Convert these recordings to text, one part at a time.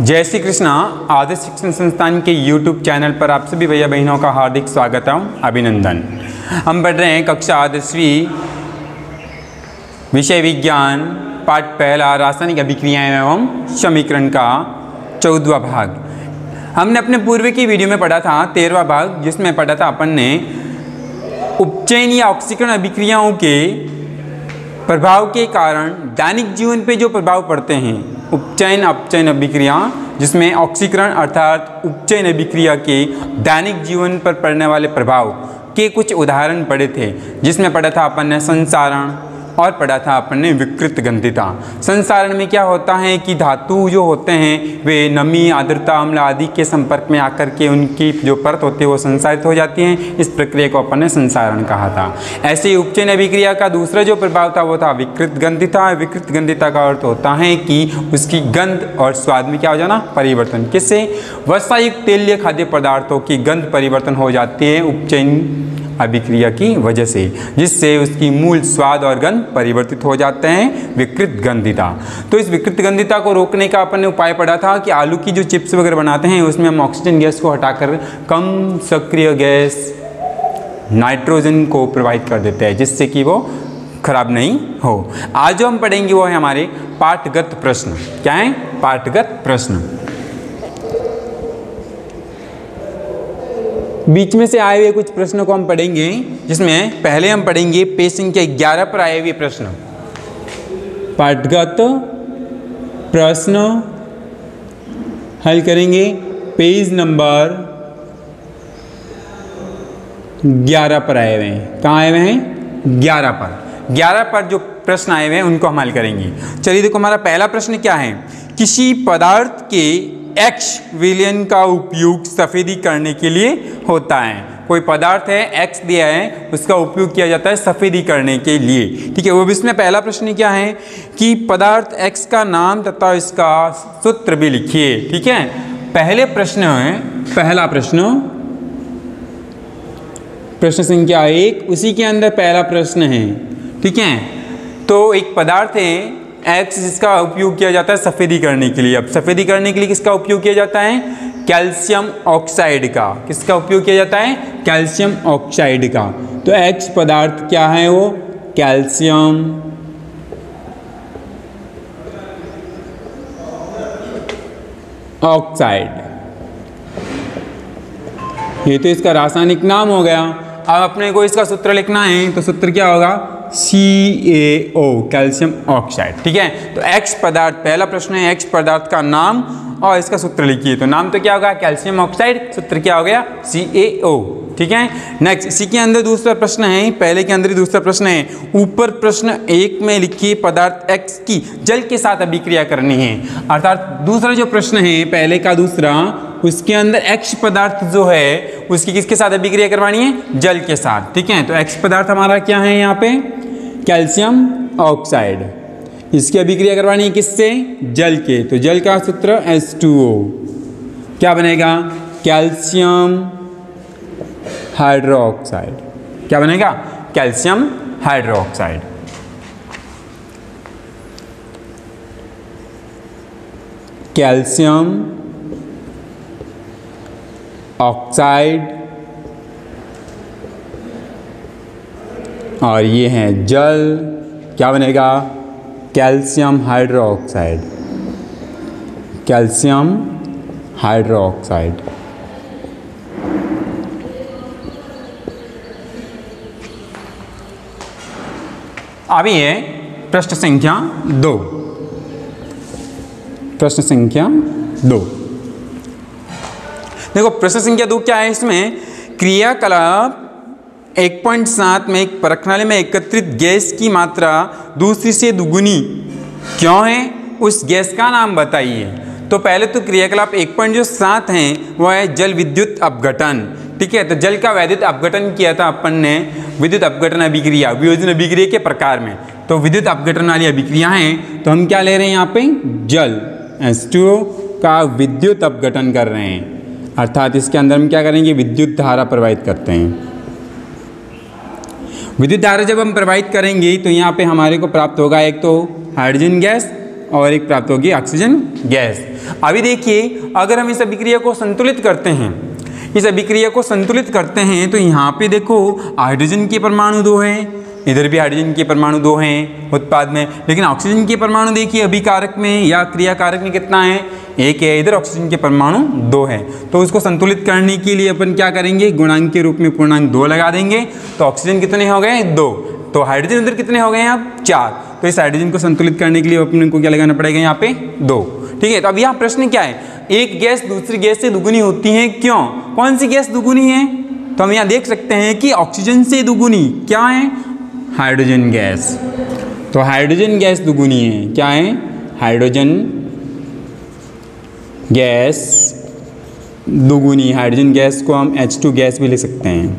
जय श्री कृष्णा। आदर्श शिक्षण संस्थान के YouTube चैनल पर आप सभी भैया बहनों का हार्दिक स्वागत है, अभिनंदन। हम पढ़ रहे हैं कक्षा 10वीं विषय विज्ञान पाठ पहला रासायनिक अभिक्रियाएं एवं समीकरण का 14वां भाग। हमने अपने पूर्व की वीडियो में पढ़ा था 13वां भाग, जिसमें पढ़ा था अपन ने उपचयन या ऑक्सीकरण अभिक्रियाओं के प्रभाव के कारण दैनिक जीवन पे जो प्रभाव पड़ते हैं, उपचयन अपचयन अभिक्रिया, जिसमें ऑक्सीकरण अर्थात उपचयन अभिक्रिया के दैनिक जीवन पर पड़ने वाले प्रभाव के कुछ उदाहरण पढ़े थे, जिसमें पढ़ा था अपन ने संसारण और पढ़ा था अपन ने विकृत गंधिता। संसारण में क्या होता है कि धातु जो होते हैं वे नमी, आर्द्रता, अम्ल आदि के संपर्क में आकर के उनकी जो परत होती है वो संसारित हो जाती हैं। इस प्रक्रिया को अपन ने संसारण कहा था। ऐसे ही उपचयन अभिक्रिया का दूसरा जो प्रभाव था वो था विकृत गंधिता। विकृत गंधिता का अर्थ होता है कि उसकी गंध और स्वाद में क्या हो जाना, परिवर्तन। किससे? वसायुक्त तेलीय खाद्य पदार्थों की गंध परिवर्तन हो जाती है उपचयन अभिक्रिया की वजह से, जिससे उसकी मूल स्वाद और गंध परिवर्तित हो जाते हैं, विकृत गंधिता। तो इस विकृत गंधिता को रोकने का अपन ने उपाय पढ़ा था कि आलू की जो चिप्स वगैरह बनाते हैं उसमें हम ऑक्सीजन गैस को हटाकर कम सक्रिय गैस नाइट्रोजन को प्रवाहित कर देते हैं, जिससे कि वो खराब नहीं हो। आज जो हम पढ़ेंगे वो है हमारे पाठगत प्रश्न। क्या है? पाठगत प्रश्न। बीच में से आए हुए कुछ प्रश्नों को हम पढ़ेंगे, जिसमें पहले हम पढ़ेंगे पेज संख्या 11 पर आए हुए प्रश्न। पाठगत प्रश्न हल करेंगे पेज नंबर 11 पर आए हुए हैं। कहाँ आए हुए हैं? 11 पर। 11 पर जो प्रश्न आए हुए हैं उनको हम हल करेंगे। चलिए देखो, हमारा पहला प्रश्न क्या है। किसी पदार्थ के X विलयन का उपयोग सफेदी करने के लिए होता है। कोई पदार्थ है, X दिया है, उसका उपयोग किया जाता है सफेदी करने के लिए। ठीक है, वो भी इसमें पहला प्रश्न क्या है कि पदार्थ X का नाम तथा इसका सूत्र भी लिखिए। ठीक है, पहले प्रश्न है, पहला प्रश्न, प्रश्न संख्या 1, उसी के अंदर पहला प्रश्न है। ठीक है, तो एक पदार्थ है X जिसका उपयोग किया जाता है सफेदी करने के लिए। अब सफेदी करने के लिए किसका उपयोग किया जाता है? कैल्शियम ऑक्साइड का। किसका उपयोग किया जाता है? कैल्शियम ऑक्साइड का। तो X पदार्थ क्या है? वो कैल्शियम ऑक्साइड। ये तो इसका रासायनिक नाम हो गया। अब अपने को इसका सूत्र लिखना है, तो सूत्र क्या होगा? CaO, calcium oxide. ठीक है, तो X पदार्थ, पहला प्रश्न है X पदार्थ का नाम और इसका सूत्र लिखिए। तो नाम तो क्या होगा? Calcium oxide. सूत्र क्या हो गया? CaO। ठीक है, नेक्स्ट इसी के अंदर दूसरा प्रश्न है, पहले के अंदर ही दूसरा प्रश्न है। ऊपर प्रश्न 1 में लिखिए पदार्थ X की जल के साथ अभिक्रिया करनी है। अर्थात दूसरा जो प्रश्न है पहले का दूसरा, उसके अंदर X पदार्थ जो है उसकी किसके साथ अभिक्रिया करवानी है? जल के साथ। ठीक है, तो X पदार्थ हमारा क्या है यहाँ पे? Calcium oxide. इसकी अभिक्रिया करवानी है किससे? जल के। तो जल का सूत्र H2O। क्या बनेगा? Calcium hydroxide. क्या बनेगा? Calcium hydroxide. कैल्शियम ऑक्साइड और ये है जल। क्या बनेगा? Calcium hydroxide. Calcium hydroxide. अभी है प्रश्न संख्या 2। प्रश्न संख्या 2 देखो, प्रश्न संख्या 2 क्या है? इसमें क्रियाकलाप 1.7 में एक प्रणाली में एकत्रित गैस की मात्रा दूसरी से दुगुनी क्यों है, उस गैस का नाम बताइए। तो पहले तो क्रियाकलाप 1.7 है वो है जल विद्युत अपघटन। ठीक है, तो जल का वैद्युत अपघटन किया था अपन ने विद्युत अपघटन अभिक्रिया, वियोजन अभिक्रिया के प्रकार में। तो विद्युत अपघटन वाली अभिक्रिया है, तो हम क्या ले रहे हैं यहाँ पे? जल H2O का विद्युत अपघटन कर रहे हैं। अर्थात इसके अंदर हम क्या करेंगे? विद्युत धारा प्रवाहित करते हैं। विद्युत धारा जब हम प्रवाहित करेंगे तो यहाँ पे हमारे को प्राप्त होगा एक तो हाइड्रोजन गैस और एक प्राप्त होगी ऑक्सीजन गैस। अभी देखिए, अगर हम इस अभिक्रिया को संतुलित करते हैं, इस अभिक्रिया को संतुलित करते हैं, तो यहाँ पे देखो हाइड्रोजन के परमाणु 2 हैं, इधर भी हाइड्रोजन के परमाणु 2 हैं उत्पाद में, लेकिन ऑक्सीजन के परमाणु देखिए अभिकारक में या क्रियाकारक में कितना है, 1 है। इधर ऑक्सीजन के परमाणु 2 है। तो उसको संतुलित करने के लिए अपन क्या करेंगे, गुणांक के रूप में पूर्णांक 2 लगा देंगे। तो ऑक्सीजन कितने हो गए, 2। तो हाइड्रोजन उधर कितने हो गए अब, 4। तो इस हाइड्रोजन को संतुलित करने के लिए अपन को क्या लगाना पड़ेगा, यहाँ पे 2। ठीक है। तो अब यहाँ प्रश्न क्या है, एक गैस दूसरी गैस से दुगुनी होती है, क्यों, कौन सी गैस दुगुनी है? तो हम यहाँ देख सकते हैं कि ऑक्सीजन से दुगुनी क्या है, हाइड्रोजन गैस। तो हाइड्रोजन गैस दुगुनी है, क्या है, हाइड्रोजन गैस दुगुनी। हाइड्रोजन गैस को हम H2 गैस भी लिख सकते हैं,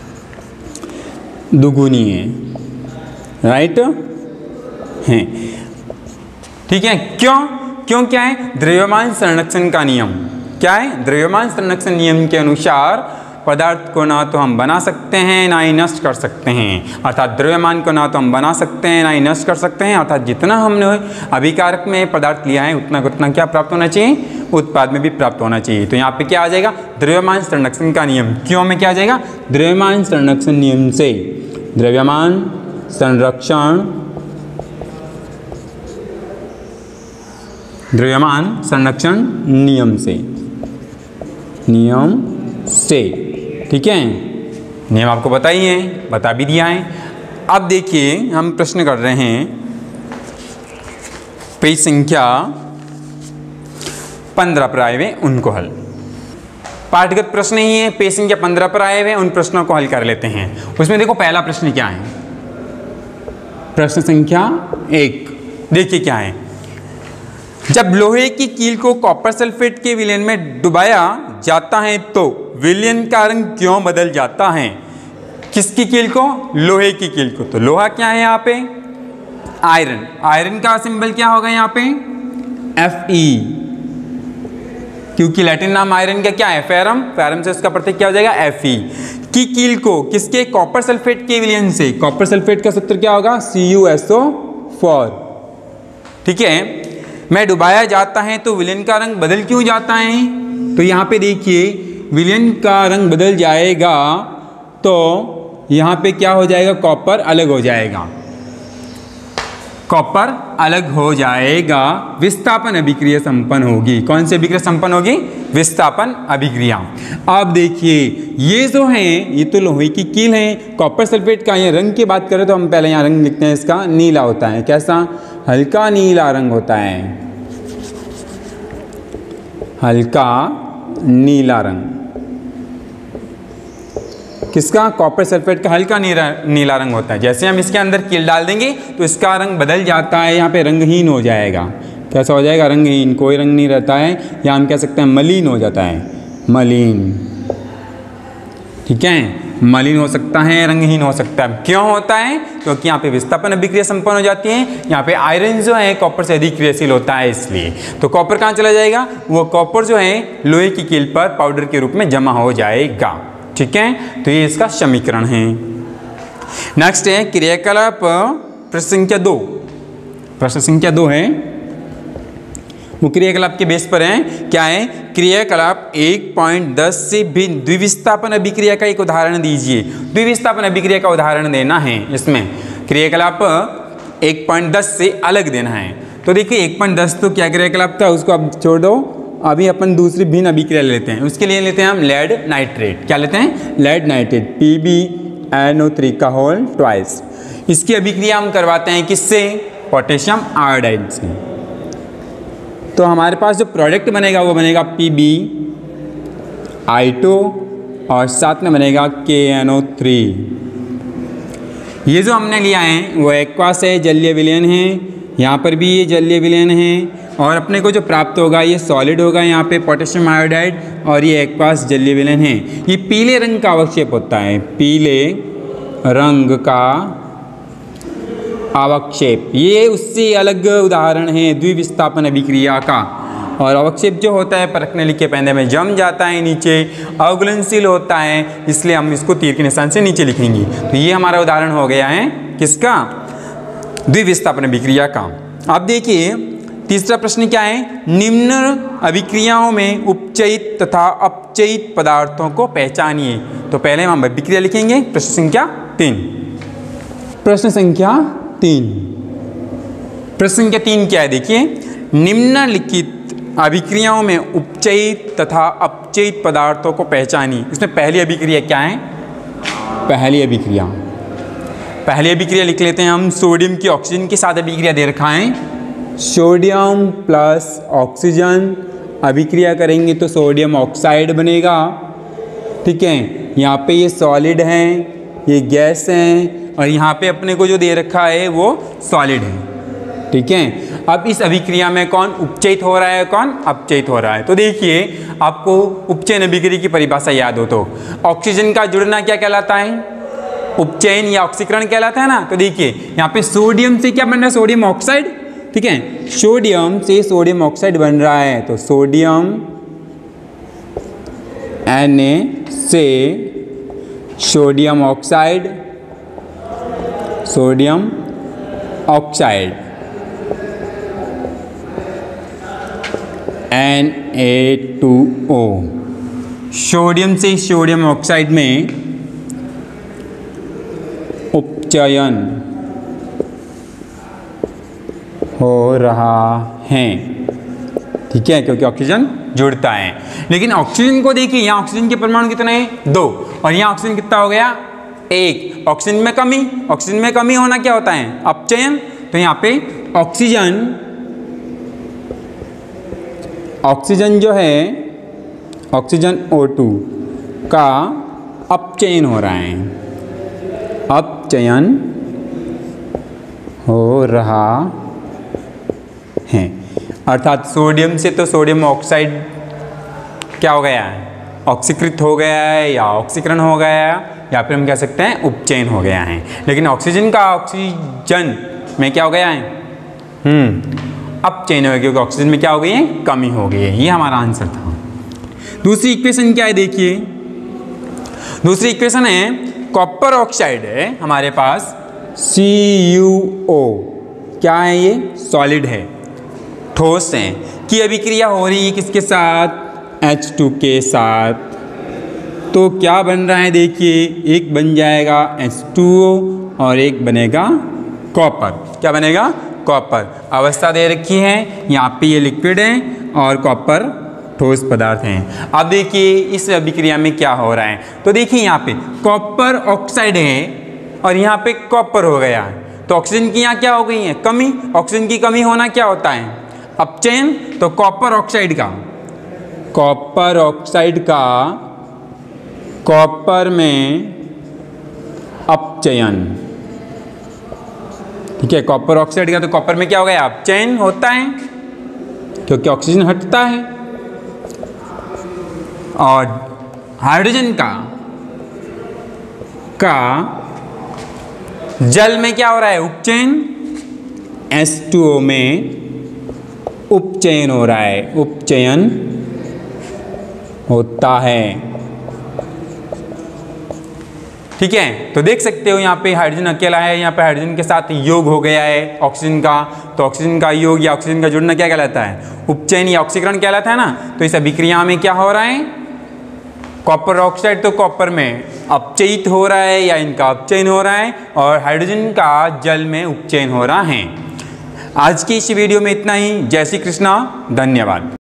दुगुनी है, राइट है। ठीक है, क्यों, क्यों क्या है, द्रव्यमान संरक्षण का नियम। क्या है, द्रव्यमान संरक्षण नियम के अनुसार पदार्थ को ना तो हम बना सकते हैं ना ही नष्ट कर सकते हैं, अर्थात द्रव्यमान को ना तो हम बना सकते हैं ना ही नष्ट कर सकते हैं, अर्थात जितना हमने अभिकारक में पदार्थ लिया है उतना उतना क्या प्राप्त होना चाहिए, उत्पाद में भी प्राप्त होना चाहिए। तो यहाँ पे क्या आ जाएगा, द्रव्यमान संरक्षण का नियम। क्यों में क्या आ जाएगा, द्रव्यमान संरक्षण नियम से, द्रव्यमान संरक्षण, द्रव्यमान संरक्षण नियम से, नियम से। ठीक है, नियम आपको बताइए, बता भी दिया है। अब देखिए हम प्रश्न कर रहे हैं पेज संख्या 15 पर आए हुए उनको हल। पाठगत प्रश्न ही है, पेज संख्या 15 पर आए हुए उन प्रश्नों को हल कर लेते हैं। उसमें देखो पहला प्रश्न क्या है, प्रश्न संख्या 1 देखिए क्या है, जब लोहे की कील को कॉपर सल्फेट के विलयन में डुबाया जाता है तो विलयन का रंग क्यों बदल जाता है? किसकी कील को, लोहे की कील को। तो लोहा क्या है यहाँ पे, आयरन। आयरन का सिंबल क्या होगा यहाँ पे, Fe, क्योंकि लैटिन नाम आयरन का क्या है, फेरम। फेरम से उसका प्रतीक क्या हो जाएगा, Fe। की कील को किसके, कॉपर सल्फेट के विलयन से। कॉपर सल्फेट का सूत्र क्या होगा, CuSO4। ठीक है, में डुबाया जाता है तो विलयन का रंग बदल क्यों जाता है? तो यहाँ पे देखिए विलयन का रंग बदल जाएगा तो यहाँ पे क्या हो जाएगा, कॉपर अलग हो जाएगा, कॉपर अलग हो जाएगा, विस्थापन अभिक्रिया संपन्न होगी। कौन सी अभिक्रिया संपन्न होगी, विस्थापन अभिक्रिया। अब देखिए ये जो है ये तो लोहे की कील है, कॉपर सल्फेट का। ये रंग की बात करें तो हम पहले यहाँ रंग लिखते हैं, इसका नीला होता है। कैसा, हल्का नीला रंग होता है, हल्का नीला रंग। किसका, कॉपर सल्फेट का हल्का नीला रंग होता है। जैसे हम इसके अंदर कील डाल देंगे तो इसका रंग बदल जाता है, यहाँ पे रंगहीन हो जाएगा। कैसा हो जाएगा, रंगहीन, कोई रंग नहीं रहता है, या हम कह सकते हैं मलिन हो जाता है, मलिन। ठीक है, मलिन हो सकता है, रंगहीन हो सकता है। क्यों होता है, क्योंकि यहाँ पे विस्थापन अभिक्रिया संपन्न हो जाती है। यहाँ पे आयरन जो है कॉपर से अधिक क्रियाशील होता है, इसलिए। तो कॉपर कहाँ चला जाएगा, वो कॉपर जो है लोहे की कील पर पाउडर के रूप में जमा हो जाएगा। ठीक है, तो ये इसका समीकरण है। नेक्स्ट है क्रियाकलाप, प्रश्न संख्या 2। प्रश्न संख्या 2 है वो क्रियाकलाप के बेस पर है। क्या है, क्रियाकलाप 1.10 से भिन्न द्विविस्थापन अभिक्रिया का एक उदाहरण दीजिए। द्विविस्थापन अभिक्रिया का उदाहरण देना है, इसमें क्रियाकलाप 1.10 से अलग देना है। तो देखिए 1.10 तो क्या क्रियाकलाप था, उसको अब छोड़ दो। अभी अपन दूसरी भिन्न अभिक्रिया लेते हैं। उसके लिए लेते हैं हम लेड नाइट्रेट। क्या लेते हैं, लेड नाइट्रेट, PbNO3 का होल ट्वाइस। इसकी अभिक्रिया हम करवाते हैं किससे, पोटेशियम आयोडाइड से। तो हमारे पास जो प्रोडक्ट बनेगा वो बनेगा PbI2 और साथ में बनेगा KNO3। ये जो हमने लिया है वो एक्वास है, जलीय विलयन है। यहाँ पर भी ये जलीय विलयन है और अपने को जो प्राप्त होगा ये सॉलिड होगा, यहाँ पे पोटेशियम आयोडाइड, और ये एक्वास जलीय विलयन है। ये पीले रंग का अवक्षेप होता है, पीले रंग का अवक्षेप। ये उससे अलग उदाहरण है द्विविस्थापन अभिक्रिया का। और अवक्षेप जो होता है परखने लिखे पेंदे में जम जाता है, नीचे अवगुलनशील होता है, इसलिए हम इसको तीर के निशान से नीचे लिखेंगे। तो ये हमारा उदाहरण हो गया है किसका, द्विविस्थापन अभिक्रिया का। अब देखिए तीसरा प्रश्न क्या है, निम्न अभिक्रियाओं में उपचयित तथा अपचयित पदार्थों को पहचानिए। तो पहले हम अभिक्रिया लिखेंगे, प्रश्न संख्या 3। प्रश्न संख्या 3 क्या है, देखिए, निम्नलिखित अभिक्रियाओं में उपचयित तथा अपचयित पदार्थों को पहचानिए। इसमें पहली अभिक्रिया क्या है, पहली अभिक्रिया लिख लेते हैं हम। सोडियम की ऑक्सीजन के साथ अभिक्रिया दे रखा है, सोडियम प्लस ऑक्सीजन अभिक्रिया करेंगे तो सोडियम ऑक्साइड बनेगा। ठीक है, यहाँ पे ये सॉलिड है, ये गैस है, और यहाँ पे अपने को जो दे रखा है वो सॉलिड है। ठीक है, अब इस अभिक्रिया में कौन उपचयित हो रहा है, कौन अपचयित हो रहा है। तो देखिए, आपको उपचयन अभिक्रिया की परिभाषा याद हो तो ऑक्सीजन का जुड़ना क्या कहलाता है, उपचयन या ऑक्सीकरण कहलाता है ना। तो देखिए, यहाँ पे सोडियम से क्या बन रहा है, सोडियम ऑक्साइड। ठीक है, सोडियम से सोडियम ऑक्साइड बन रहा है, तो सोडियम Na से सोडियम ऑक्साइड, Na2O, सोडियम से सोडियम ऑक्साइड में उपचयन हो रहा है। ठीक है, क्योंकि ऑक्सीजन जुड़ता है। लेकिन ऑक्सीजन को देखिए, यहाँ ऑक्सीजन के परमाणु कितने हैं, 2, और यहाँ ऑक्सीजन कितना हो गया, 1। ऑक्सीजन में कमी होना क्या होता है, अपचयन। तो यहाँ पे ऑक्सीजन जो है, ऑक्सीजन O2 का अपचयन हो रहा है, अपचयन हो रहा है। अर्थात सोडियम से तो सोडियम ऑक्साइड क्या हो गया है, ऑक्सीकृत हो गया है, या ऑक्सीकरण हो गया है, या फिर हम कह सकते हैं उपचयन हो गया है। लेकिन ऑक्सीजन का ऑक्सीजन में क्या हो गया है, अपचयन हो गया, क्योंकि ऑक्सीजन में क्या हो गई है, कमी हो गई है। ये हमारा आंसर था। दूसरी इक्वेशन क्या है, देखिए, दूसरी इक्वेशन है, कॉपर ऑक्साइड है हमारे पास, CuO, क्या है ये, सॉलिड है, ठोस है, की अभिक्रिया हो रही है किसके साथ, H2 के साथ। तो क्या बन रहा है, देखिए, एक बन जाएगा H2O और एक बनेगा कॉपर। क्या बनेगा, कॉपर। अवस्था दे रखी है, यहाँ पे ये लिक्विड है और कॉपर ठोस पदार्थ हैं। अब देखिए इस अभिक्रिया में क्या हो रहा है, तो देखिए यहाँ पे कॉपर ऑक्साइड है और यहाँ पे कॉपर हो गया है, तो ऑक्सीजन की यहाँ क्या हो गई है, कमी। ऑक्सीजन की कमी होना क्या होता है, अपचयन। तो कॉपर ऑक्साइड का कॉपर में अपचयन। ठीक है, कॉपर ऑक्साइड का तो कॉपर में क्या हो गया, अपचयन होता है, क्योंकि ऑक्सीजन हटता है। और हाइड्रोजन का जल में क्या हो रहा है, उपचयन। H2O में उपचयन हो रहा है, उपचयन होता है। ठीक है, तो देख सकते हो यहाँ पे हाइड्रोजन अकेला है, यहाँ पे हाइड्रोजन के साथ योग हो गया है ऑक्सीजन का, तो ऑक्सीजन का योग या ऑक्सीजन का जुड़ना क्या कहलाता है, उपचयन या ऑक्सीकरण कहलाता है ना। तो इस अभिक्रिया में क्या हो रहा है, कॉपर ऑक्साइड तो कॉपर में अपचयित हो रहा है या इनका अपचयन हो रहा है, और हाइड्रोजन का जल में उपचयन हो रहा है। आज की इस वीडियो में इतना ही। जय श्री कृष्णा, धन्यवाद।